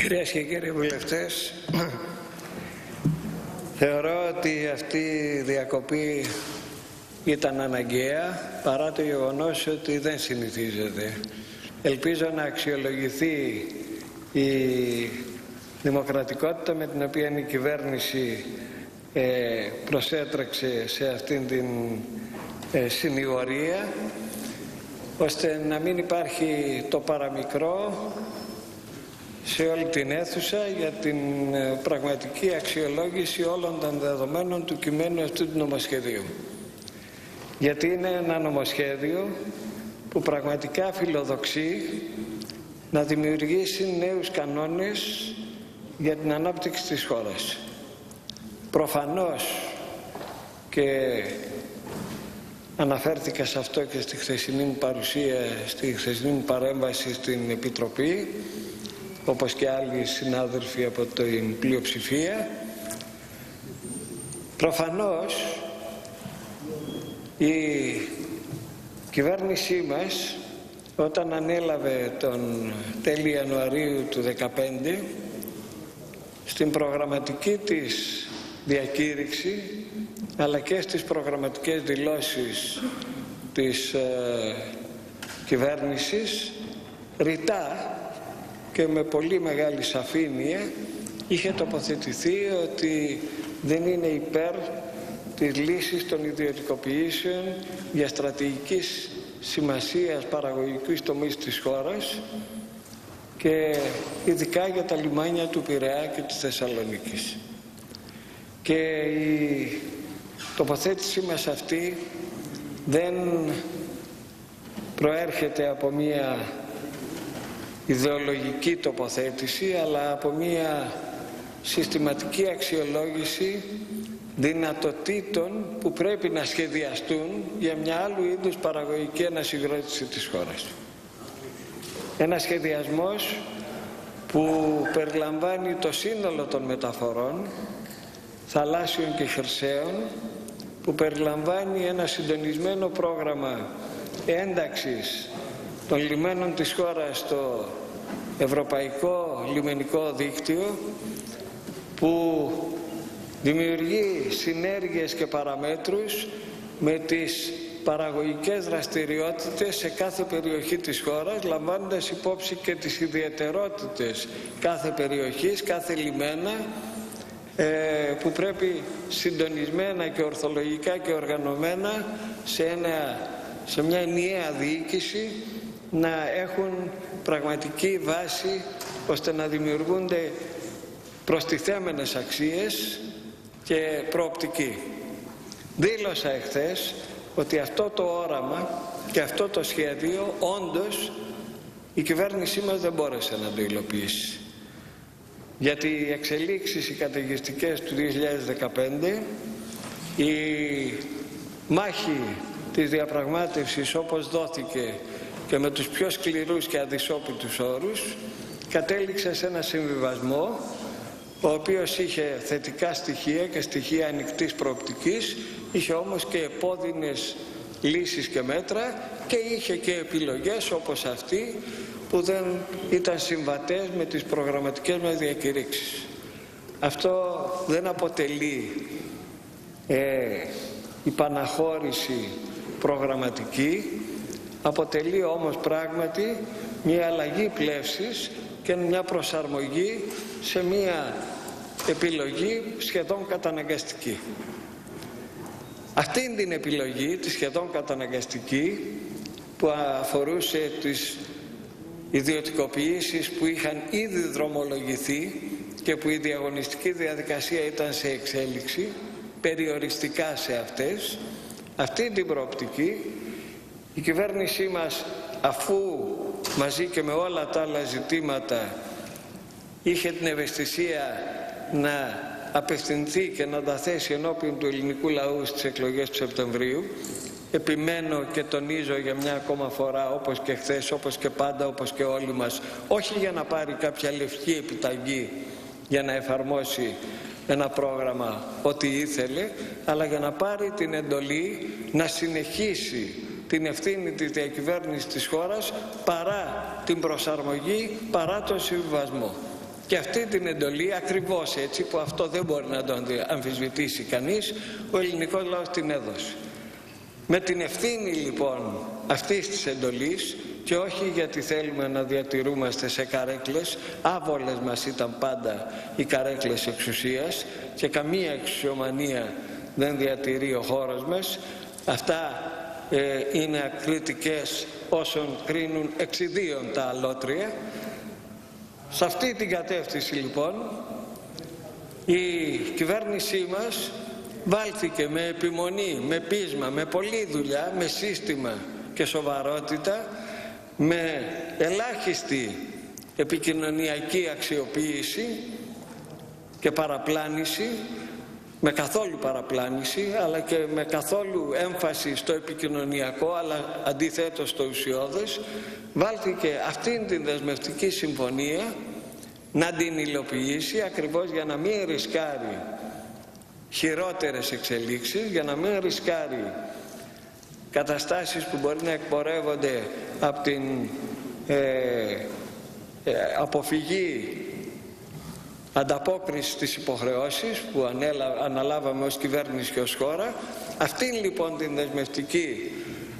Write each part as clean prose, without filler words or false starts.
Κυρίες και κύριοι βουλευτές, θεωρώ ότι αυτή η διακοπή ήταν αναγκαία παρά το γεγονός ότι δεν συνηθίζεται. Ελπίζω να αξιολογηθεί η δημοκρατικότητα με την οποία η κυβέρνηση προσέτρεξε σε αυτήν την συνηγορία, ώστε να μην υπάρχει το παραμικρό σε όλη την αίθουσα για την πραγματική αξιολόγηση όλων των δεδομένων του κειμένου αυτού του νομοσχεδίου. Γιατί είναι ένα νομοσχέδιο που πραγματικά φιλοδοξεί να δημιουργήσει νέους κανόνες για την ανάπτυξη της χώρας. Προφανώς, και αναφέρθηκα σε αυτό και στη χθεσινή μου παρουσία, στη χθεσινή μου παρέμβαση στην Επιτροπή, όπως και άλλοι συνάδελφοι από την πλειοψηφία, προφανώς η κυβέρνησή μας όταν ανέλαβε τον τέλη Ιανουαρίου του 2015 στην προγραμματική της διακήρυξη αλλά και στις προγραμματικές δηλώσεις της κυβέρνησης ρητά και με πολύ μεγάλη σαφήνεια είχε τοποθετηθεί ότι δεν είναι υπέρ της λύσης των ιδιωτικοποιήσεων για στρατηγικής σημασίας παραγωγικής τομής της χώρας και ειδικά για τα λιμάνια του Πειραιά και της Θεσσαλονίκης. Και η τοποθέτησή μας αυτή δεν προέρχεται από μία ιδεολογική τοποθέτηση, αλλά από μία συστηματική αξιολόγηση δυνατοτήτων που πρέπει να σχεδιαστούν για μια άλλου είδους παραγωγική ανασυγκρότηση της χώρας. Ένα σχεδιασμός που περιλαμβάνει το σύνολο των μεταφορών, θαλάσσιων και χερσαίων, που περιλαμβάνει ένα συντονισμένο πρόγραμμα ένταξης των λιμένων της χώρας στο ευρωπαϊκό λιμενικό δίκτυο, που δημιουργεί συνέργειες και παραμέτρους με τις παραγωγικές δραστηριότητες σε κάθε περιοχή της χώρας, λαμβάνοντας υπόψη και τις ιδιαιτερότητες κάθε περιοχής, κάθε λιμένα, που πρέπει συντονισμένα και ορθολογικά και οργανωμένα σε μια ενιαία διοίκηση να έχουν πραγματική βάση ώστε να δημιουργούνται προστιθέμενες αξίες και προοπτική. Δήλωσα εχθές ότι αυτό το όραμα και αυτό το σχέδιο όντως η κυβέρνησή μας δεν μπόρεσε να το υλοποιήσει. Γιατί οι εξελίξεις οι καταιγιστικές του 2015, η μάχη της διαπραγμάτευσης όπως δόθηκε και με τους πιο σκληρούς και αδυσόπιτους όρους, κατέληξε σε ένα συμβιβασμό ο οποίος είχε θετικά στοιχεία και στοιχεία ανοιχτής προοπτικής, είχε όμως και επώδυνες λύσεις και μέτρα και είχε και επιλογές όπως αυτή που δεν ήταν συμβατές με τις προγραμματικές μας διακηρύξεις. Αυτό δεν αποτελεί υπαναχώρηση προγραμματική, αποτελεί όμως πράγματι μια αλλαγή πλεύσης και μια προσαρμογή σε μια επιλογή σχεδόν καταναγκαστική. Αυτήν την επιλογή, τη σχεδόν καταναγκαστική, που αφορούσε τις ιδιωτικοποιήσεις που είχαν ήδη δρομολογηθεί και που η διαγωνιστική διαδικασία ήταν σε εξέλιξη, περιοριστικά σε αυτές, αυτή την προοπτική η κυβέρνησή μας, αφού μαζί και με όλα τα άλλα ζητήματα είχε την ευαισθησία να απευθυνθεί και να τα θέσει ενώπιον του ελληνικού λαού στις εκλογές του Σεπτεμβρίου, επιμένω και τονίζω για μια ακόμα φορά, όπως και χθες, όπως και πάντα, όπως και όλοι μας, όχι για να πάρει κάποια λευκή επιταγή για να εφαρμόσει ένα πρόγραμμα ό,τι ήθελε, αλλά για να πάρει την εντολή να συνεχίσει την ευθύνη της διακυβέρνησης της χώρας παρά την προσαρμογή, παρά τον συμβιβασμό. Και αυτή την εντολή, ακριβώς έτσι, που αυτό δεν μπορεί να το αμφισβητήσει κανείς, ο ελληνικός λαός την έδωσε. Με την ευθύνη λοιπόν αυτής της εντολής, και όχι γιατί θέλουμε να διατηρούμαστε σε καρέκλες, άβολες μας ήταν πάντα οι καρέκλες εξουσίας και καμία εξουσιομανία δεν διατηρεί ο χώρος μας. Αυτά είναι ακριτικές όσων κρίνουν εξιδίων τα αλότρια. Σε αυτή την κατεύθυνση λοιπόν η κυβέρνησή μας βάλθηκε με επιμονή, με πείσμα, με πολλή δουλειά, με σύστημα και σοβαρότητα, με ελάχιστη επικοινωνιακή αξιοποίηση και παραπλάνηση, με καθόλου παραπλάνηση, αλλά και με καθόλου έμφαση στο επικοινωνιακό, αλλά αντιθέτως στο ουσιώδες, βάλθηκε αυτήν την δεσμευτική συμφωνία να την υλοποιήσει, ακριβώς για να μην ρισκάρει χειρότερες εξελίξεις, για να μην ρισκάρει καταστάσεις που μπορεί να εκπορεύονται από την αποφυγή ανταπόκριση στις υποχρεώσεις που αναλάβαμε ως κυβέρνηση και ως χώρα. Αυτήν λοιπόν την δεσμευτική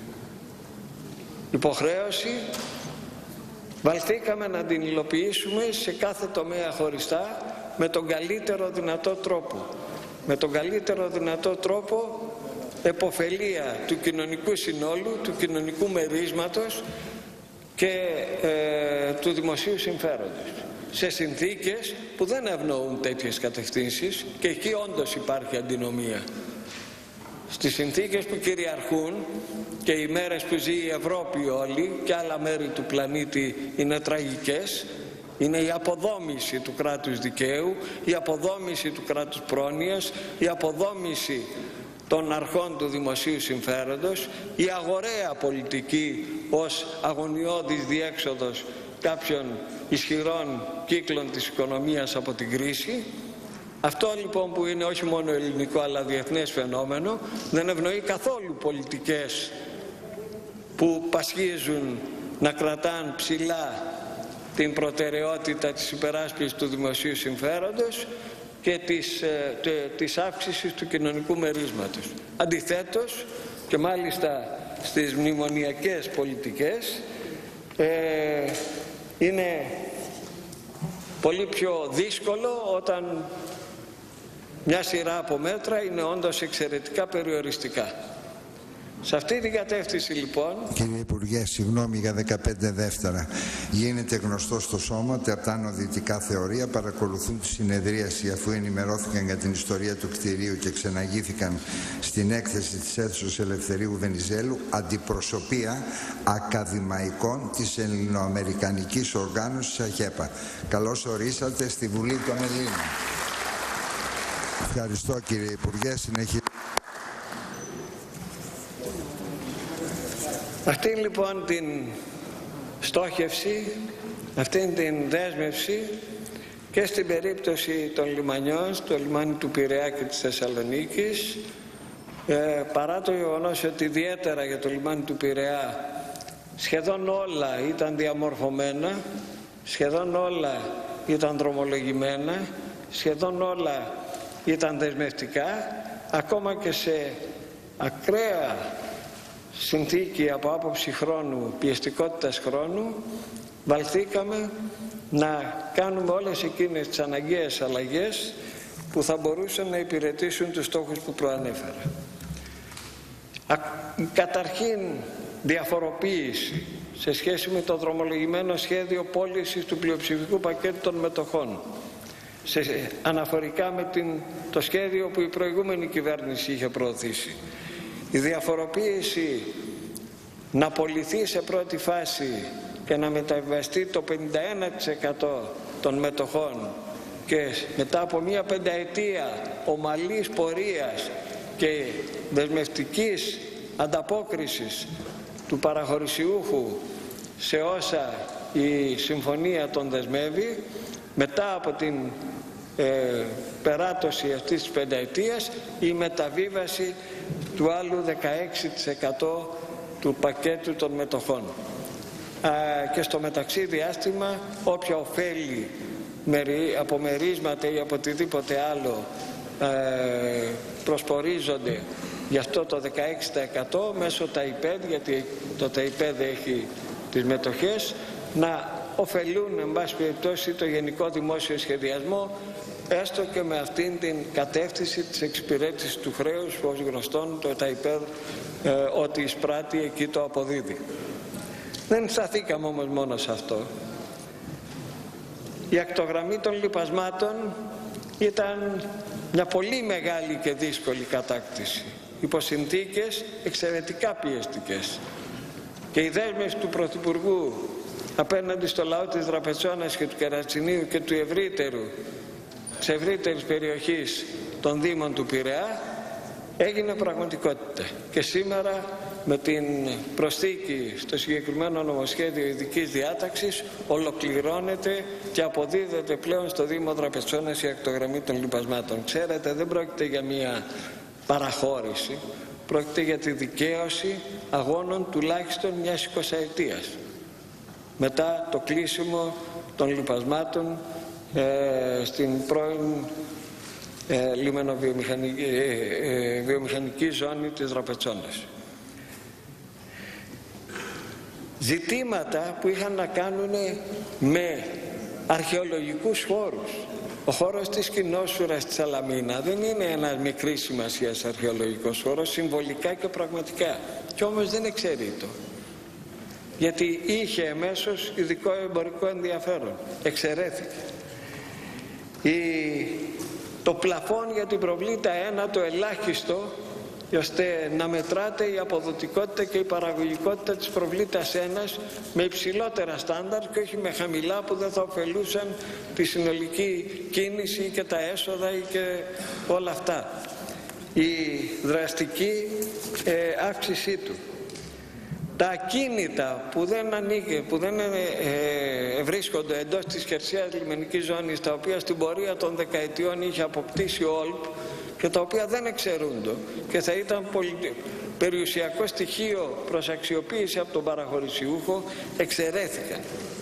υποχρέωση βαλθήκαμε να την υλοποιήσουμε σε κάθε τομέα χωριστά με τον καλύτερο δυνατό τρόπο. Με τον καλύτερο δυνατό τρόπο επωφελία του κοινωνικού συνόλου, του κοινωνικού μερίσματος και του δημοσίου συμφέροντος. Σε συνθήκες που δεν ευνοούν τέτοιες κατευθύνσεις, και εκεί όντως υπάρχει αντινομία. Στις συνθήκες που κυριαρχούν, και οι μέρες που ζει η Ευρώπη όλη και άλλα μέρη του πλανήτη είναι τραγικές, είναι η αποδόμηση του κράτους δικαίου, η αποδόμηση του κράτους πρόνοιας, η αποδόμηση των αρχών του δημοσίου συμφέροντος, η αγοραία πολιτική ως αγωνιώδης διέξοδος κάποιων ισχυρών κύκλων της οικονομίας από την κρίση. Αυτό λοιπόν που είναι όχι μόνο ελληνικό αλλά διεθνές φαινόμενο, δεν ευνοεί καθόλου πολιτικές που πασχίζουν να κρατάν ψηλά την προτεραιότητα της υπεράσπισης του δημοσίου συμφέροντος και της αύξησης του κοινωνικού μερίσματος. Αντιθέτως, και μάλιστα στις μνημονιακές πολιτικές, είναι πολύ πιο δύσκολο όταν μια σειρά από μέτρα είναι όντως εξαιρετικά περιοριστικά. Σε αυτή την κατεύθυνση λοιπόν... Κύριε Υπουργέ, συγγνώμη για 15 δεύτερα. Γίνεται γνωστό στο σώμα ότι από τα ανωδυτικά θεωρία παρακολουθούν τη συνεδρίαση, αφού ενημερώθηκαν για την ιστορία του κτηρίου και ξεναγήθηκαν στην έκθεση της αίθουσας Ελευθερίου Βενιζέλου, αντιπροσωπεία ακαδημαϊκών της Ελληνοαμερικανικής Οργάνωσης ΑΧΕΠΑ. Καλώς ορίσατε στη Βουλή των Ελλήνων. Ευχαριστώ κύριε Υπουργέ. Αυτή λοιπόν την στόχευση, αυτή την δέσμευση και στην περίπτωση των λιμανιών, στο λιμάνι του Πειραιά και της Θεσσαλονίκης, παρά το γεγονός ότι ιδιαίτερα για το λιμάνι του Πειραιά σχεδόν όλα ήταν διαμορφωμένα, σχεδόν όλα ήταν δρομολογημένα, σχεδόν όλα ήταν δεσμευτικά, ακόμα και σε ακραία συνθήκη από άποψη χρόνου, πιεστικότητας χρόνου, βαλθήκαμε να κάνουμε όλες εκείνες τις αναγκαίες αλλαγές που θα μπορούσαν να υπηρετήσουν τους στόχους που προανέφερα. Καταρχήν, διαφοροποίηση σε σχέση με το δρομολογημένο σχέδιο πώλησης του πλειοψηφικού πακέτου των μετοχών, αναφορικά με το σχέδιο που η προηγούμενη κυβέρνηση είχε προωθήσει. Η διαφοροποίηση να πωληθεί σε πρώτη φάση και να μεταβιβαστεί το 51% των μετοχών και μετά από μία πενταετία ομαλής πορείας και δεσμευτικής ανταπόκρισης του παραχωρησιούχου σε όσα η συμφωνία τον δεσμεύει, μετά από την περάτωση αυτής της πενταετίας, η μεταβίβαση του άλλου 16% του πακέτου των μετοχών. Και στο μεταξύ διάστημα, όποια ωφέλη απομερίσματα ή από οτιδήποτε άλλο προσπορίζονται γι' αυτό το 16% μέσω ΤΑΙΠΕΔ, γιατί το ΤΑΙΠΕΔ έχει τις μετοχές, να ωφελούν εν πάση περιπτώσει το γενικό δημόσιο σχεδιασμό, έστω και με αυτήν την κατεύθυνση της εξυπηρέτησης του χρέους, που ως γνωστόν το ΤΑΙΠΕΔ ό,τι εισπράττει εκεί το αποδίδει. Δεν σταθήκαμε όμως μόνο σε αυτό. Η ακτογραμμή των λιπασμάτων ήταν μια πολύ μεγάλη και δύσκολη κατάκτηση, υπό συνθήκες εξαιρετικά πιεστικές. Και η δέσμευση του Πρωθυπουργού απέναντι στο λαό της Δραπετσόνας και του Κερατσινίου και του της ευρύτερης περιοχής των Δήμων του Πειραιά έγινε πραγματικότητα. Και σήμερα με την προσθήκη στο συγκεκριμένο νομοσχέδιο ειδικής διάταξης ολοκληρώνεται και αποδίδεται πλέον στο Δήμο Δραπετσόνας η ακτογραμμή των λιπασμάτων. Ξέρετε, δεν πρόκειται για μια παραχώρηση, πρόκειται για τη δικαίωση αγώνων τουλάχιστον μιας 20ετίας μετά το κλείσιμο των λιπασμάτων στην πρώην βιομηχανική ζώνη της Δραπετσόνας. Ζητήματα που είχαν να κάνουν με αρχαιολογικούς χώρους. Ο χώρος της Κοινόσουρας της Σαλαμίνα δεν είναι ένας μικρής σημασίας αρχαιολογικός χώρος, συμβολικά και πραγματικά. Κι όμως δεν εξαιρείτο, γιατί είχε εμέσως ειδικό εμπορικό ενδιαφέρον. Εξαιρέθηκε. Το πλαφόν για την προβλήτα 1, το ελάχιστο, ώστε να μετράται η αποδοτικότητα και η παραγωγικότητα της προβλήτας 1 με υψηλότερα στάνταρ και όχι με χαμηλά που δεν θα ωφελούσαν τη συνολική κίνηση και τα έσοδα και όλα αυτά. Η δραστική αύξησή του. Τα ακίνητα που δεν βρίσκονται εντός της χερσαίας λιμενικής ζώνης, τα οποία στην πορεία των δεκαετιών είχε αποκτήσει ο ΟΛΠ και τα οποία δεν εξαιρούνται και θα ήταν περιουσιακό στοιχείο προς αξιοποίηση από τον παραχωρησιούχο, εξαιρέθηκαν.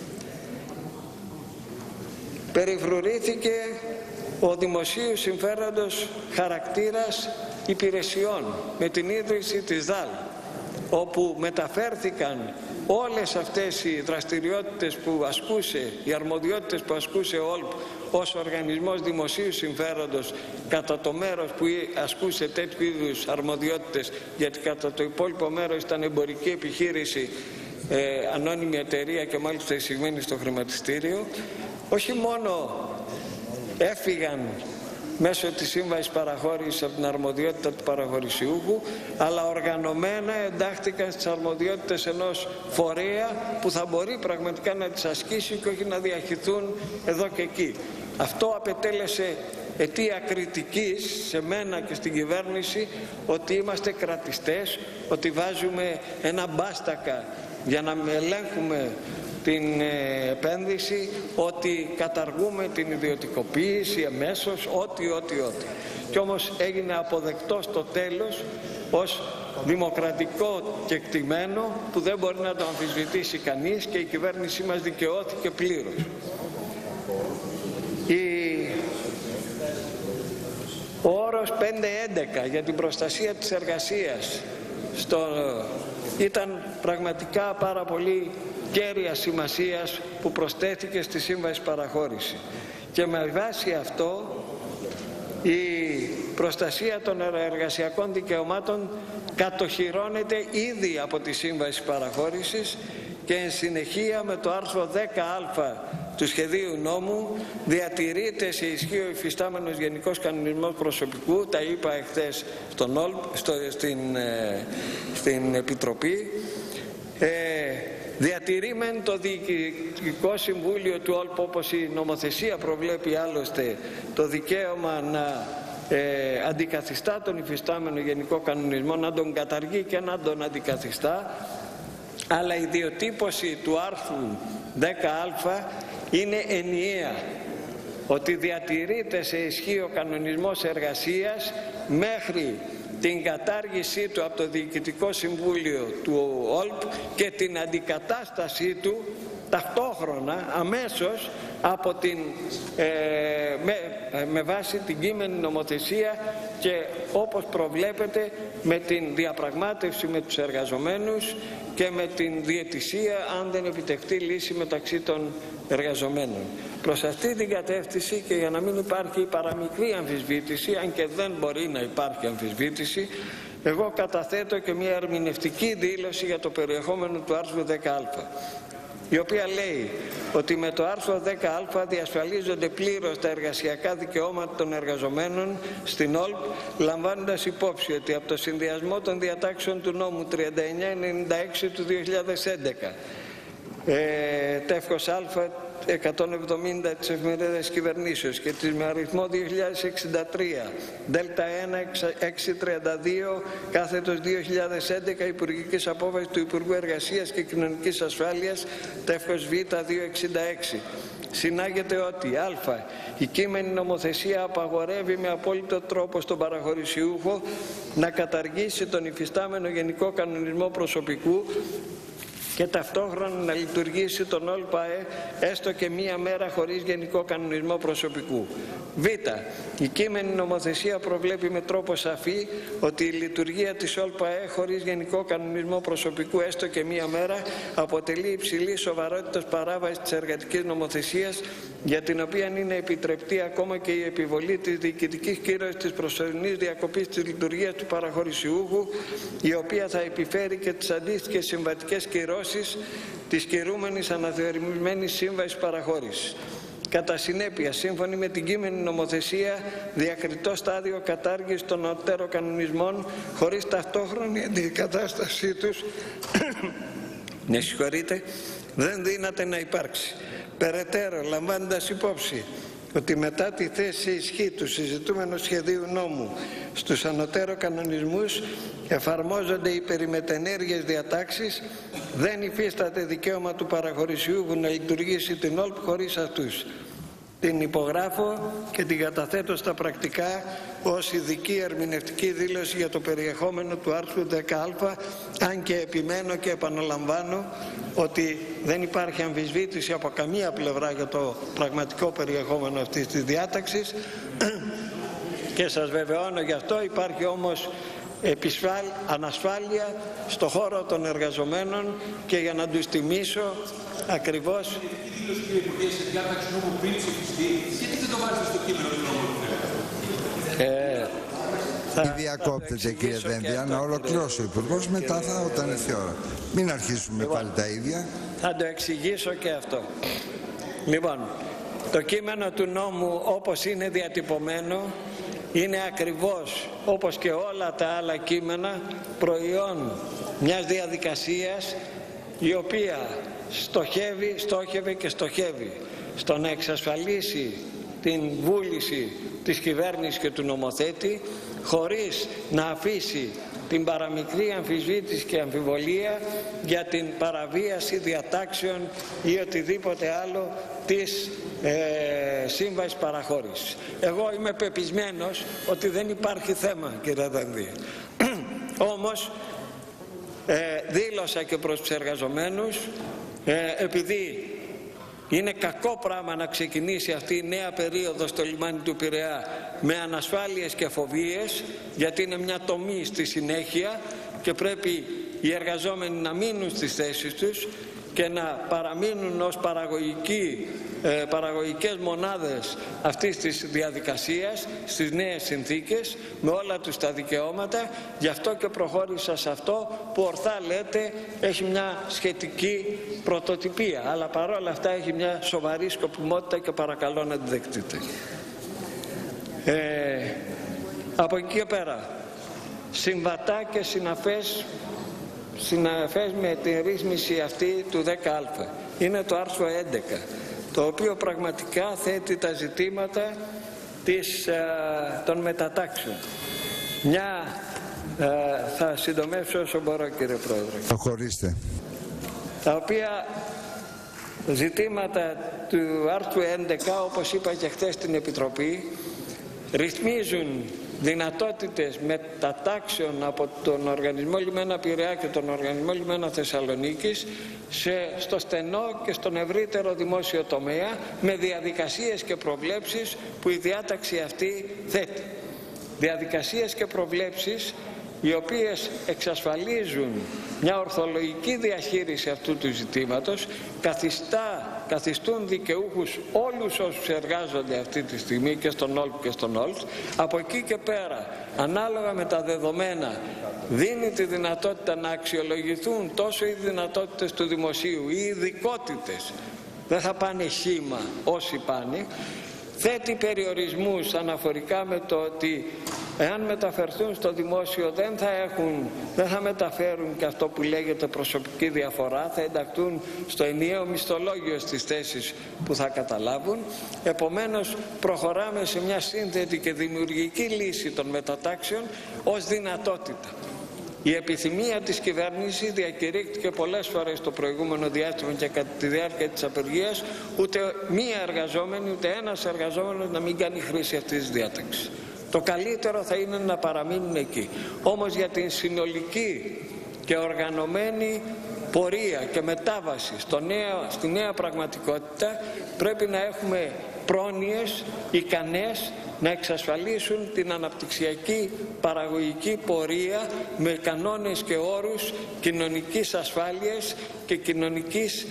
Περιφρουρήθηκε ο δημοσίου συμφέροντος χαρακτήρας υπηρεσιών με την ίδρυση της ΔΑΛ, όπου μεταφέρθηκαν όλες αυτές οι δραστηριότητες που ασκούσε, οι αρμοδιότητες που ασκούσε ο ΟΛΠ ως οργανισμός δημοσίου συμφέροντος κατά το μέρος που ασκούσε τέτοιου είδους αρμοδιότητες, γιατί κατά το υπόλοιπο μέρος ήταν εμπορική επιχείρηση, ανώνυμη εταιρεία και μάλιστα εισηγμένη στο χρηματιστήριο. Όχι μόνο έφυγαν μέσω της σύμβασης παραχώρησης από την αρμοδιότητα του παραχωρησιούχου, αλλά οργανωμένα εντάχθηκαν στις αρμοδιότητες ενός φορέα που θα μπορεί πραγματικά να τις ασκήσει και όχι να διαχυθούν εδώ και εκεί. Αυτό απετέλεσε αιτία κριτικής σε μένα και στην κυβέρνηση, ότι είμαστε κρατιστές, ότι βάζουμε ένα μπάστακα για να ελέγχουμε την επένδυση, ότι καταργούμε την ιδιωτικοποίηση εμέσως, ό,τι. Κι όμως έγινε αποδεκτό στο τέλος ως δημοκρατικό κεκτημένο που δεν μπορεί να το αμφισβητήσει κανείς και η κυβέρνησή μας δικαιώθηκε πλήρως. Ο όρος 5.11 για την προστασία της εργασίας ήταν πραγματικά πάρα πολύ κέρια σημασίας που προσθέθηκε στη σύμβαση παραχώρηση, και με βάση αυτό η προστασία των εργασιακών δικαιωμάτων κατοχυρώνεται ήδη από τη σύμβαση παραχώρησης και εν συνεχεία με το άρθρο 10α του σχεδίου νόμου διατηρείται σε ισχύ ο υφιστάμενος Γενικός Κανονισμός Προσωπικού, τα είπα εχθές στην Επιτροπή. Διατηρήμεν το Διοικητικό Συμβούλιο του ΟΛΠ, όπως η νομοθεσία προβλέπει άλλωστε, το δικαίωμα να αντικαθιστά τον υφιστάμενο Γενικό Κανονισμό, να τον καταργεί και να τον αντικαθιστά, αλλά η διοτύπωση του άρθρου 10α είναι ενιαία, ότι διατηρείται σε ισχύ ο κανονισμός εργασίας μέχρι την κατάργησή του από το Διοικητικό Συμβούλιο του ΟΛΠ και την αντικατάστασή του ταυτόχρονα αμέσως από με βάση την κείμενη νομοθεσία και όπως προβλέπεται με την διαπραγμάτευση με τους εργαζομένους και με την διαιτησία αν δεν επιτευχθεί λύση μεταξύ των εργαζομένων. Προς αυτή την κατεύθυνση και για να μην υπάρχει παραμικρή αμφισβήτηση, αν και δεν μπορεί να υπάρχει αμφισβήτηση, εγώ καταθέτω και μια ερμηνευτική δήλωση για το περιεχόμενο του άρθρου 10α, η οποία λέει ότι με το άρθρο 10α διασφαλίζονται πλήρως τα εργασιακά δικαιώματα των εργαζομένων στην ΟΛΠ, λαμβάνοντας υπόψη ότι από το συνδυασμό των διατάξεων του νόμου 3996 του 2011, τεύχος Α 170 της Εφημερίδας Κυβερνήσεως και της με αριθμό 2063 Δέλτα 1 632 κάθετος 2011 υπουργικής απόφασης του Υπουργού Εργασίας και Κοινωνικής Ασφάλειας τεύχος Β 266 συνάγεται ότι α. η κείμενη νομοθεσία απαγορεύει με απόλυτο τρόπο στον παραχωρησιούχο να καταργήσει τον υφιστάμενο Γενικό Κανονισμό Προσωπικού και ταυτόχρονα να λειτουργήσει τον ΟΛΠΑΕ έστω και μία μέρα χωρίς Γενικό Κανονισμό Προσωπικού. Β. Η κείμενη νομοθεσία προβλέπει με τρόπο σαφή ότι η λειτουργία της ΟΛΠΑΕ χωρίς Γενικό Κανονισμό Προσωπικού έστω και μία μέρα αποτελεί υψηλή σοβαρότητας παράβαση της εργατικής νομοθεσίας, για την οποία είναι επιτρεπτή ακόμα και η επιβολή της διοικητικής κύρωσης της προσωρινής διακοπής της λειτουργίας του παραχωρησιούχου, η οποία θα επιφέρει και τις αντίστοιχες συμβατικές κυρώσεις της κυρούμενης αναθεωρημένης σύμβασης παραχώρησης. Κατά συνέπεια, σύμφωνη με την κείμενη νομοθεσία, διακριτό στάδιο κατάργηση των ανωτέρων κανονισμών χωρίς ταυτόχρονη αντικατάστασή τους δεν δύναται να υπάρξει. Περαιτέρω, λαμβάνοντας υπόψη ότι μετά τη θέση σε ισχύ του συζητούμενου σχεδίου νόμου στους ανωτέρω κανονισμούς εφαρμόζονται οι περιμετενέργειες διατάξεις, δεν υφίσταται δικαίωμα του παραχωρησιούχου να λειτουργήσει την ΟΛΠ χωρίς αυτούς. Την υπογράφω και την καταθέτω στα πρακτικά ως ειδική ερμηνευτική δήλωση για το περιεχόμενο του άρθρου 10α, αν και επιμένω και επαναλαμβάνω ότι δεν υπάρχει αμφισβήτηση από καμία πλευρά για το πραγματικό περιεχόμενο αυτής της διάταξης και σας βεβαιώνω γι' αυτό. Υπάρχει όμως ανασφάλεια στο χώρο των εργαζομένων και για να τους τιμήσω ακριβώς Μη διακόπτεται κύριε Δένδια, να ολοκληρώσει ο Υπουργός, μετά όταν έρθει η ώρα. Μην αρχίσουμε πάλι τα ίδια. Θα το εξηγήσω και αυτό. Λοιπόν, το κείμενο του νόμου όπως είναι διατυπωμένο είναι ακριβώς όπως και όλα τα άλλα κείμενα προϊόν μιας διαδικασίας η οποία στόχευε και στοχεύει στο να εξασφαλίσει την βούληση της κυβέρνησης και του νομοθέτη χωρίς να αφήσει την παραμικρή αμφισβήτηση και αμφιβολία για την παραβίαση διατάξεων ή οτιδήποτε άλλο της σύμβασης παραχώρησης. Εγώ είμαι πεπισμένος ότι δεν υπάρχει θέμα, κύριε Δανδύ. Όμως δήλωσα και προς τους εργαζομένους, επειδή είναι κακό πράγμα να ξεκινήσει αυτή η νέα περίοδος στο λιμάνι του Πειραιά με ανασφάλειες και φοβίες, γιατί είναι μια τομή στη συνέχεια και πρέπει οι εργαζόμενοι να μείνουν στις θέσεις τους και να παραμείνουν ως παραγωγικές μονάδες αυτής της διαδικασίας στις νέες συνθήκες με όλα τους τα δικαιώματα. Γι' αυτό και προχώρησα σε αυτό που ορθά λέτε έχει μια σχετική πρωτοτυπία, αλλά παρόλα αυτά έχει μια σοβαρή σκοπιμότητα και παρακαλώ να τη δεχτείτε. Από εκεί και πέρα, συμβατά και συναφές με την ρύθμιση αυτή του 10α είναι το άρθρο 11, το οποίο πραγματικά θέτει τα ζητήματα των μετατάξεων. Θα συντομεύσω όσο μπορώ, κύριε Πρόεδρε. Προχωρήστε. Τα οποία ζητήματα του άρθρου 11, όπως είπα και χθες στην Επιτροπή, ρυθμίζουν δυνατότητες μετατάξεων από τον Οργανισμό Λιμένα Πειραιά και τον Οργανισμό Λιμένα Θεσσαλονίκης στο στενό και στον ευρύτερο δημόσιο τομέα, με διαδικασίες και προβλέψεις που η διάταξη αυτή θέτει. Διαδικασίες και προβλέψεις οι οποίες εξασφαλίζουν μια ορθολογική διαχείριση αυτού του ζητήματος, καθιστούν δικαιούχους όλους όσους εργάζονται αυτή τη στιγμή και στον ΟΛΠ και στον ΟΛΤ. Από εκεί και πέρα, ανάλογα με τα δεδομένα, δίνει τη δυνατότητα να αξιολογηθούν τόσο οι δυνατότητες του δημοσίου, οι ειδικότητες, δεν θα πάνε χύμα όσοι πάνε, θέτει περιορισμούς αναφορικά με το ότι εάν μεταφερθούν στο δημόσιο δεν θα μεταφέρουν και αυτό που λέγεται προσωπική διαφορά, θα ενταχθούν στο ενιαίο μισθολόγιο στις θέσεις που θα καταλάβουν. Επομένως προχωράμε σε μια σύνθετη και δημιουργική λύση των μετατάξεων ως δυνατότητα. Η επιθυμία της κυβέρνησης διακηρύχθηκε πολλές φορές το προηγούμενο διάστημα και κατά τη διάρκεια της απεργίας, ούτε μία εργαζόμενη, ούτε ένας εργαζόμενος να μην κάνει χρήση αυτής της διάταξης. Το καλύτερο θα είναι να παραμείνουν εκεί. Όμως για την συνολική και οργανωμένη πορεία και μετάβαση στη νέα πραγματικότητα πρέπει να έχουμε πρόνοιες ικανές να εξασφαλίσουν την αναπτυξιακή παραγωγική πορεία με κανόνες και όρους κοινωνικής ασφάλειας και κοινωνικής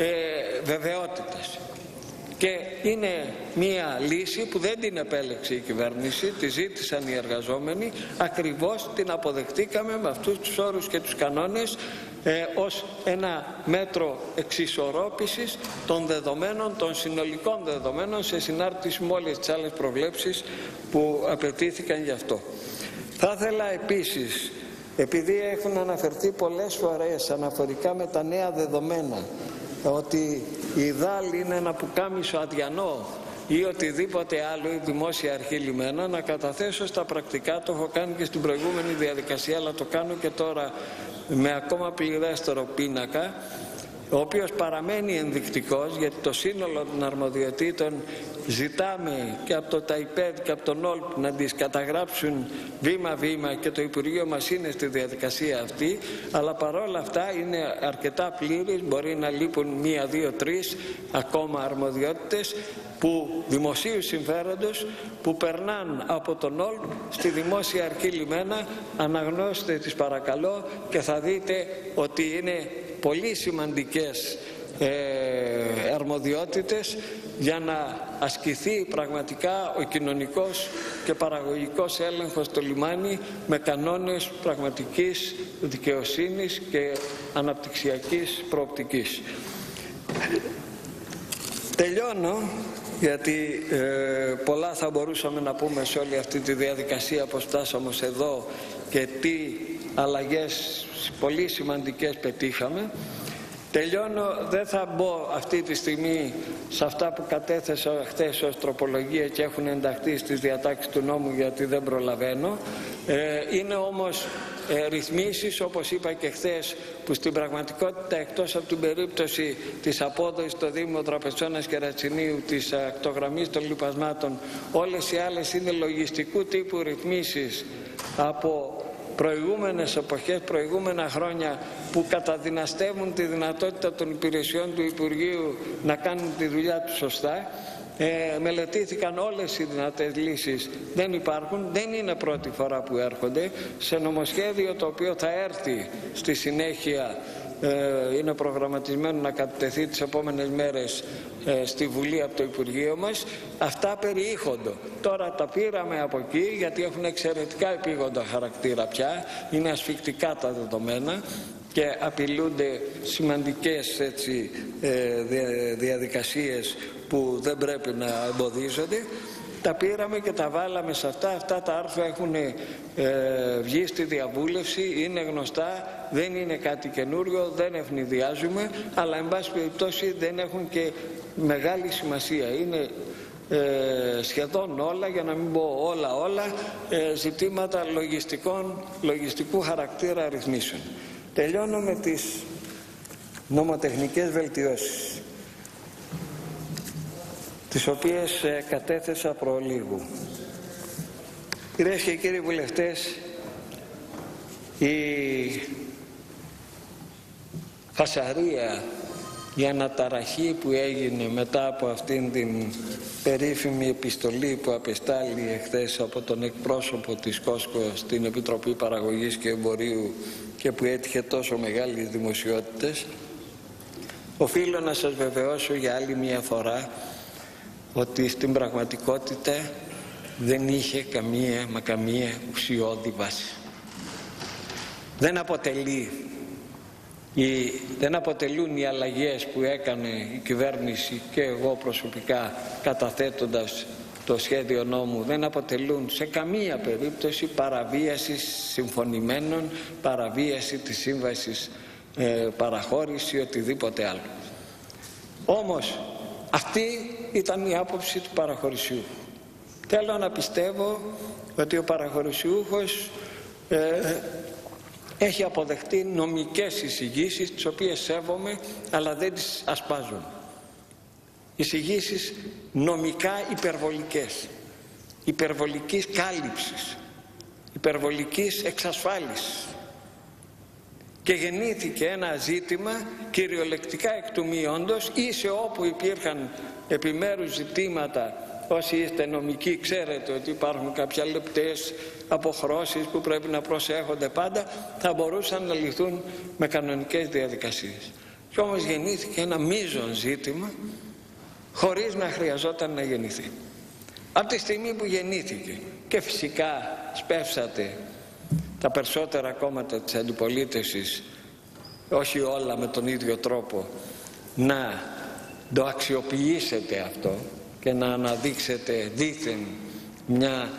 βεβαιότητας. Και είναι μία λύση που δεν την επέλεξε η κυβέρνηση, τη ζήτησαν οι εργαζόμενοι, ακριβώς την αποδεχτήκαμε με αυτούς τους όρους και τους κανόνες ως ένα μέτρο εξισορρόπησης των δεδομένων, των συνολικών δεδομένων, σε συνάρτηση με όλες τις άλλες προβλέψεις που απαιτήθηκαν γι' αυτό. Θα ήθελα επίσης, επειδή έχουν αναφερθεί πολλές φορές αναφορικά με τα νέα δεδομένα, ότι η ΔΑΛ είναι ένα πουκάμισο αδιανό ή οτιδήποτε άλλο, η Δημόσια Αρχή Λιμένα, να καταθέσω στα πρακτικά, το έχω κάνει και στην προηγούμενη διαδικασία, αλλά το κάνω και τώρα με ακόμα πληρέστερο πίνακα, ο οποίος παραμένει ενδεικτικός, γιατί το σύνολο των αρμοδιοτήτων ζητάμε και από το ΤΑΙΠΕΔ και από τον ΟΛΠ να τις καταγράψουν βήμα-βήμα και το Υπουργείο μας είναι στη διαδικασία αυτή, αλλά παρόλα αυτά είναι αρκετά πλήρης, μπορεί να λείπουν 1, 2, 3 ακόμα αρμοδιότητες που δημοσίου συμφέροντος που περνάνε από τον ΟΛΠ στη Δημόσια Αρχή Λιμένα. Αναγνώστε τις παρακαλώ και θα δείτε ότι είναι πολύ σημαντικές αρμοδιότητες για να ασκηθεί πραγματικά ο κοινωνικός και παραγωγικός έλεγχος στο λιμάνι με κανόνες πραγματικής δικαιοσύνης και αναπτυξιακής προοπτικής. Τελειώνω, γιατί πολλά θα μπορούσαμε να πούμε σε όλη αυτή τη διαδικασία, πως φτάσαμε εδώ και τι αλλαγές πολύ σημαντικές πετύχαμε. Τελειώνω, δεν θα μπω αυτή τη στιγμή σε αυτά που κατέθεσα χθες ως τροπολογία και έχουν ενταχθεί στις διατάξεις του νόμου, γιατί δεν προλαβαίνω. Είναι όμως ρυθμίσεις, όπως είπα και χθες, που στην πραγματικότητα, εκτός από την περίπτωση της απόδοσης στο Δήμο Τραπεζώνας και Ρατσινίου, της ακτογραμμής των λιπασμάτων, όλες οι άλλες είναι λογιστικού τύπου ρυθμίσεις από προηγούμενες εποχές, προηγούμενα χρόνια, που καταδυναστεύουν τη δυνατότητα των υπηρεσιών του Υπουργείου να κάνουν τη δουλειά τους σωστά. Μελετήθηκαν όλες οι δυνατές λύσεις, δεν υπάρχουν, δεν είναι πρώτη φορά που έρχονται σε νομοσχέδιο το οποίο θα έρθει στη συνέχεια, είναι προγραμματισμένο να κατατεθεί τις επόμενες μέρες στη Βουλή από το Υπουργείο μας. Αυτά περιείχονται. Τώρα τα πήραμε από εκεί γιατί έχουν εξαιρετικά επίγοντα χαρακτήρα πια, είναι ασφικτικά τα δεδομένα και απειλούνται σημαντικές διαδικασίες που δεν πρέπει να εμποδίζονται. Τα πήραμε και τα βάλαμε σε αυτά τα άρθρα έχουν βγει στη διαβούλευση, είναι γνωστά, δεν είναι κάτι καινούριο, δεν ευνηδιάζουμε, αλλά εν πάση περιπτώσει δεν έχουν και μεγάλη σημασία. Είναι σχεδόν όλα, για να μην πω όλα, ζητήματα λογιστικού χαρακτήρα ρυθμίσεων. Τελειώνω με τις νομοτεχνικές βελτιώσεις, τις οποίες κατέθεσα προλίγου. Κυρίες και κύριοι βουλευτές, η φασαρία, η αναταραχή που έγινε μετά από αυτήν την περίφημη επιστολή που απεστάλλει εχθές από τον εκπρόσωπο της Κόσκο στην Επιτροπή Παραγωγής και Εμπορίου και που έτυχε τόσο μεγάλη δημοσιότητες, οφείλω να σας βεβαιώσω για άλλη μια φορά ότι στην πραγματικότητα δεν είχε καμία ουσιώδη βάση. Δεν αποτελούν οι αλλαγές που έκανε η κυβέρνηση και εγώ προσωπικά καταθέτοντας το σχέδιο νόμου, δεν αποτελούν σε καμία περίπτωση παραβίαση συμφωνημένων, παραβίαση της σύμβασης παραχώρηση ή οτιδήποτε άλλο. Όμως αυτή ήταν η άποψη του παραχωρησιούχου. Θέλω να πιστεύω ότι ο παραχωρησιούχος έχει αποδεχτεί νομικές εισηγήσεις, τις οποίες σέβομαι, αλλά δεν τις ασπάζω. Εισηγήσεις νομικά υπερβολικές, υπερβολικής κάλυψης, υπερβολικής εξασφάλισης. Και γεννήθηκε ένα ζήτημα κυριολεκτικά εκ του μειόντος, ή σε όπου υπήρχαν επιμέρους ζητήματα. Όσοι είστε νομικοί ξέρετε ότι υπάρχουν κάποια λεπτές αποχρώσεις που πρέπει να προσέχονται πάντα, θα μπορούσαν να λυθούν με κανονικές διαδικασίες. Και όμως γεννήθηκε ένα μείζον ζήτημα χωρίς να χρειαζόταν να γεννηθεί. Από τη στιγμή που γεννήθηκε, και φυσικά σπεύσατε τα περισσότερα κόμματα της αντιπολίτευσης, όχι όλα με τον ίδιο τρόπο, να το αξιοποιήσετε αυτό και να αναδείξετε δήθεν μια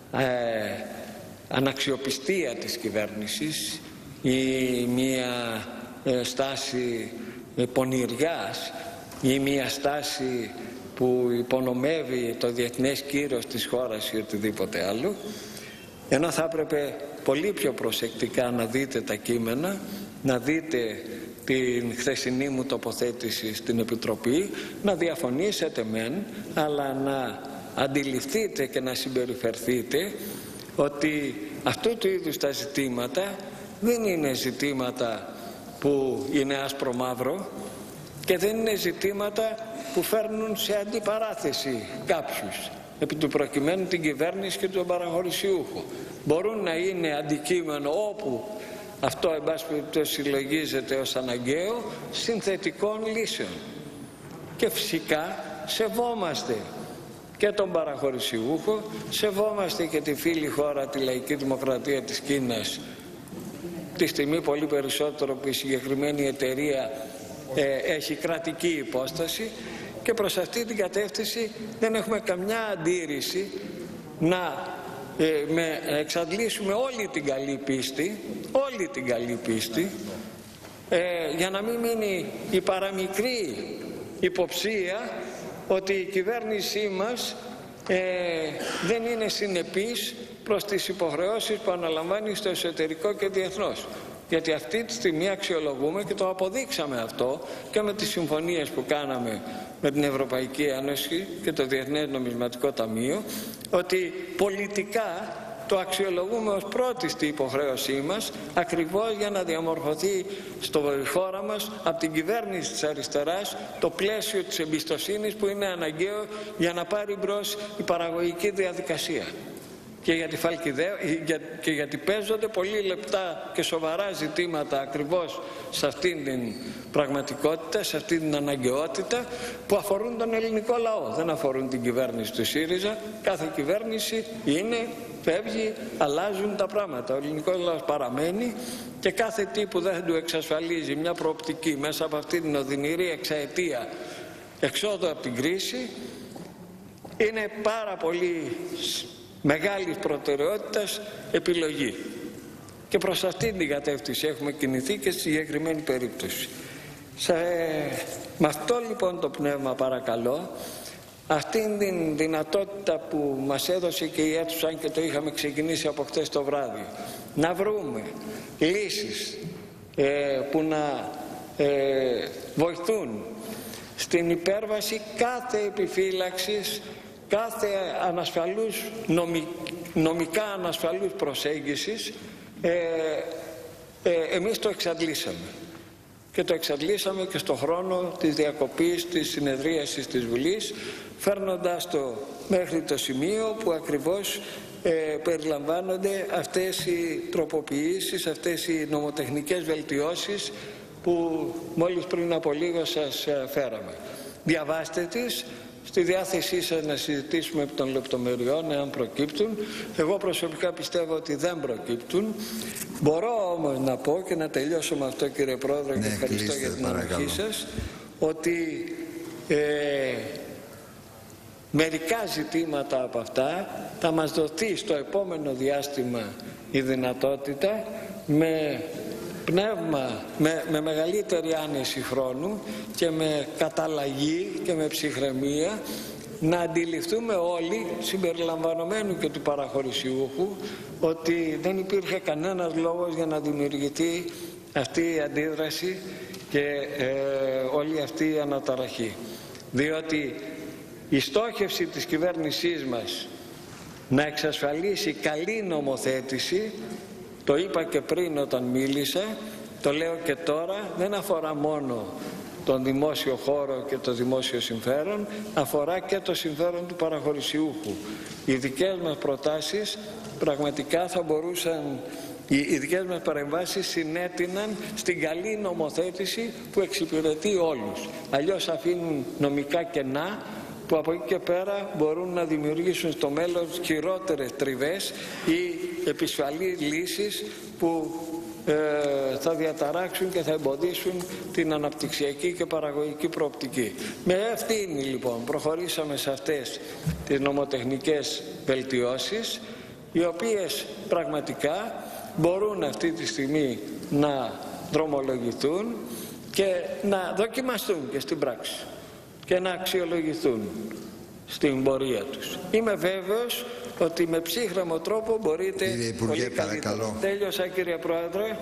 αναξιοπιστία της κυβέρνησης ή μια στάση πονηριάς ή μια στάση που υπονομεύει το διεθνές κύρος της χώρας ή οτιδήποτε άλλο, ενώ θα έπρεπε πολύ πιο προσεκτικά να δείτε τα κείμενα, να δείτε την χθεσινή μου τοποθέτηση στην Επιτροπή, να διαφωνήσετε μεν, αλλά να αντιληφθείτε και να συμπεριφερθείτε ότι αυτού του είδους τα ζητήματα δεν είναι ζητήματα που είναι άσπρο μαύρο και δεν είναι ζητήματα που φέρνουν σε αντιπαράθεση κάποιους, επί του προκειμένου την κυβέρνηση και τον παραχωρησιούχο. Μπορούν να είναι αντικείμενο όπου αυτό εν πάση περιπτώσει συλλογίζεται ως αναγκαίο συνθετικών λύσεων. Και φυσικά σεβόμαστε και τον παραχωρησιούχο, σεβόμαστε και τη φίλη χώρα, τη λαϊκή δημοκρατία της Κίνας, τη στιγμή πολύ περισσότερο που η συγκεκριμένη εταιρεία έχει κρατική υπόσταση, και προς αυτή την κατεύθυνση δεν έχουμε καμιά αντίρρηση να εξαντλήσουμε όλη την καλή πίστη, για να μην μείνει η παραμικρή υποψία ότι η κυβέρνησή μας δεν είναι συνεπής προς τις υποχρεώσεις που αναλαμβάνει στο εσωτερικό και διεθνώς. Γιατί αυτή τη στιγμή αξιολογούμε, και το αποδείξαμε αυτό και με τις συμφωνίες που κάναμε με την Ευρωπαϊκή Ένωση και το Διεθνές Νομισματικό Ταμείο, ότι πολιτικά το αξιολογούμε ως πρώτη στη υποχρέωσή μας, ακριβώς για να διαμορφωθεί στη χώρα μας από την κυβέρνηση της αριστεράς το πλαίσιο της εμπιστοσύνης που είναι αναγκαίο για να πάρει μπρος η παραγωγική διαδικασία. Και γιατί παίζονται πολύ λεπτά και σοβαρά ζητήματα ακριβώς σε αυτήν την πραγματικότητα, σε αυτήν την αναγκαιότητα που αφορούν τον ελληνικό λαό, δεν αφορούν την κυβέρνηση του ΣΥΡΙΖΑ. Κάθε κυβέρνηση είναι, φεύγει, αλλάζουν τα πράγματα. Ο ελληνικός λαός παραμένει και κάθε τι που δεν του εξασφαλίζει μια προοπτική μέσα από αυτή την οδυνηρή εξαετία εξόδου από την κρίση είναι πάρα πολύ μεγάλης προτεραιότητας επιλογή. Και προς αυτήν την κατεύθυνση έχουμε κινηθεί και στη συγκεκριμένη περίπτωση. Με αυτό λοιπόν το πνεύμα παρακαλώ, αυτήν την δυνατότητα που μας έδωσε και η αίθουσα, αν και το είχαμε ξεκινήσει από χτες το βράδυ, να βρούμε λύσεις που να βοηθούν στην υπέρβαση κάθε επιφύλαξης, κάθε νομικά ανασφαλούς προσέγγισης εμείς το εξαντλήσαμε. Και το εξαντλήσαμε και στο χρόνο της διακοπής της συνεδρίασης της Βουλής, φέρνοντας το μέχρι το σημείο που ακριβώς περιλαμβάνονται αυτές οι τροποποιήσεις, αυτές οι νομοτεχνικές βελτιώσεις που μόλις πριν από λίγο σας φέραμε. Διαβάστε τις, στη διάθεσή σας να συζητήσουμε επί των λεπτομεριών εάν προκύπτουν. Εγώ προσωπικά πιστεύω ότι δεν προκύπτουν. Μπορώ όμως να πω και να τελειώσω με αυτό, κύριε Πρόεδρε, και ευχαριστώ για την ανοχή σας, ότι μερικά ζητήματα από αυτά θα μας δοθεί στο επόμενο διάστημα η δυνατότητα με πνεύμα, με μεγαλύτερη άνεση χρόνου και με καταλλαγή και με ψυχραιμία να αντιληφθούμε όλοι, συμπεριλαμβανομένου και του παραχωρησιούχου, ότι δεν υπήρχε κανένας λόγος για να δημιουργηθεί αυτή η αντίδραση και όλη αυτή η αναταραχή. Διότι η στόχευση της κυβέρνησής μας να εξασφαλίσει καλή νομοθέτηση, το είπα και πριν όταν μίλησα, το λέω και τώρα, δεν αφορά μόνο τον δημόσιο χώρο και το δημόσιο συμφέρον, αφορά και το συμφέρον του παραχωρησιούχου. Οι δικές μας προτάσεις πραγματικά θα μπορούσαν, οι δικές μας παρεμβάσεις συνέτειναν στην καλή νομοθέτηση που εξυπηρετεί όλους. Αλλιώς αφήνουν νομικά κενά που από εκεί και πέρα μπορούν να δημιουργήσουν στο μέλλον χειρότερες τριβές ή επισφαλείς λύσεις που θα διαταράξουν και θα εμποδίσουν την αναπτυξιακή και παραγωγική προοπτική. Με ευθύνη λοιπόν προχωρήσαμε σε αυτές τις νομοτεχνικές βελτιώσεις, οι οποίες πραγματικά μπορούν αυτή τη στιγμή να δρομολογηθούν και να δοκιμαστούν και στην πράξη και να αξιολογηθούν στην πορεία τους. Είμαι βέβαιος ότι με ψύχρεμο τρόπο μπορείτε... Κύριε Υπουργέ, παρακαλώ. Τέλειωσα, κύριε Πρόεδρε.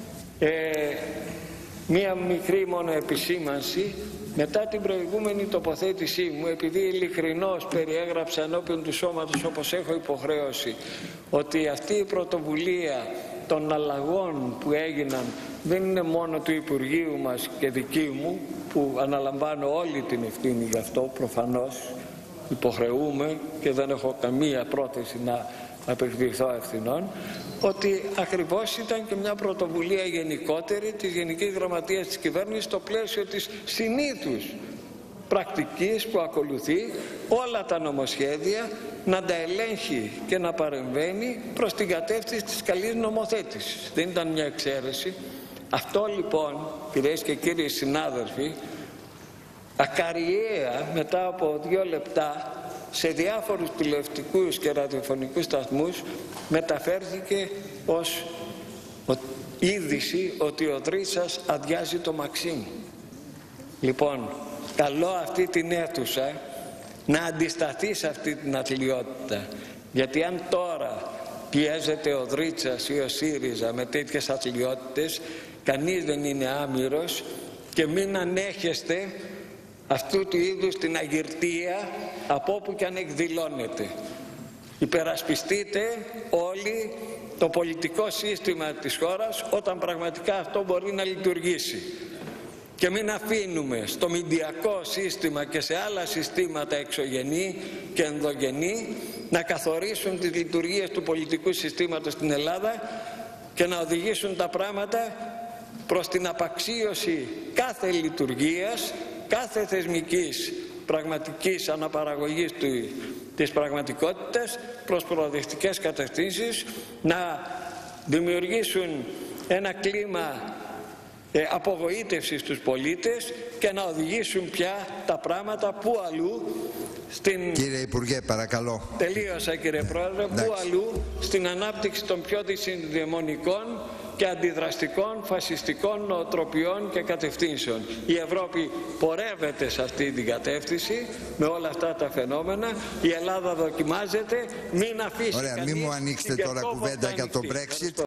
Μία μικρή μόνο επισήμανση. Μετά την προηγούμενη τοποθέτησή μου, επειδή ειλικρινώς περιέγραψα ενώπιον του σώματος, όπως έχω υποχρέωση, ότι αυτή η πρωτοβουλία των αλλαγών που έγιναν δεν είναι μόνο του Υπουργείου μας και δική μου, που αναλαμβάνω όλη την ευθύνη γι' αυτό, προφανώς υποχρεούμε και δεν έχω καμία πρόθεση να απεκδηθώ ευθυνών, ότι ακριβώς ήταν και μια πρωτοβουλία γενικότερη της Γενικής Γραμματείας της Κυβέρνησης στο πλαίσιο της συνήθους πρακτικής που ακολουθεί όλα τα νομοσχέδια να τα ελέγχει και να παρεμβαίνει προς την κατεύθυνση της καλής νομοθέτησης. Δεν ήταν μια εξαίρεση. Αυτό λοιπόν, κυρίες και κύριοι συνάδελφοι, ακαριέα μετά από 2 λεπτά σε διάφορους τηλεοπτικούς και ραδιοφωνικούς σταθμούς μεταφέρθηκε ως είδηση ότι ο Δρίτσας αδειάζει το Μαξίμ. Λοιπόν, καλώ αυτή την αίθουσα να αντισταθεί σε αυτή την αθλιότητα, γιατί αν τώρα πιέζεται ο Δρίτσας ή ο ΣΥΡΙΖΑ με τέτοιες αθλιότητες, κανείς δεν είναι άμυρος, και μην ανέχεστε αυτού του είδους την αγυρτία από όπου και αν εκδηλώνεται. Υπερασπιστείτε όλοι το πολιτικό σύστημα της χώρας όταν πραγματικά αυτό μπορεί να λειτουργήσει. Και μην αφήνουμε στο μηντιακό σύστημα και σε άλλα συστήματα εξωγενή και ενδογενή να καθορίσουν τις λειτουργίες του πολιτικού συστήματος στην Ελλάδα και να οδηγήσουν τα πράγματα προς την απαξίωση κάθε λειτουργίας, κάθε θεσμικής πραγματικής αναπαραγωγής της πραγματικότητας προς προοδευτικές κατευθύνσεις, να δημιουργήσουν ένα κλίμα απογοήτευσης στους πολίτες και να οδηγήσουν πια τα πράγματα που αλλού στην... Κύριε Υπουργέ, παρακαλώ. Τελείωσα, κύριε Πρόεδρε. Που αλλού στην ανάπτυξη των πιο δυσυνδαιμονικών και αντιδραστικών φασιστικών νοοτροπιών και κατευθύνσεων. Η Ευρώπη πορεύεται σε αυτή την κατεύθυνση με όλα αυτά τα φαινόμενα. Η Ελλάδα δοκιμάζεται. Μην αφήσει. Ωραία, μην μου ανοίξετε τώρα κουβέντα για το Brexit.